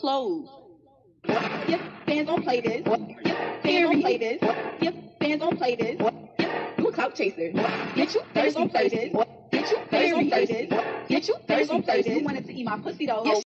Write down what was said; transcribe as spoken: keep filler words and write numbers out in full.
clothes. Your fans don't play this. Your fans don't play this. Your fans don't play this. You a clout chaser. Get you fans don't play this. Get you fans don't play this. Get you fans don't play this. You wanted to eat my pussy though.